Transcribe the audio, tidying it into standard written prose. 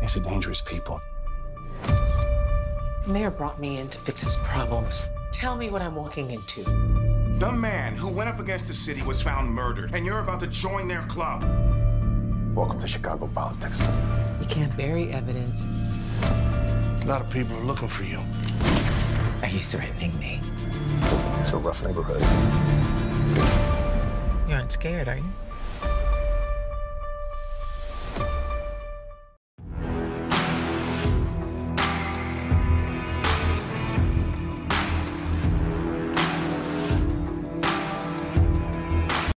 These are dangerous people. The mayor brought me in to fix his problems. Tell me what I'm walking into. The man who went up against the city was found murdered, and you're about to join their club. Welcome to Chicago politics. You can't bury evidence. A lot of people are looking for you. Are you threatening me? It's a rough neighborhood. You aren't scared, are you?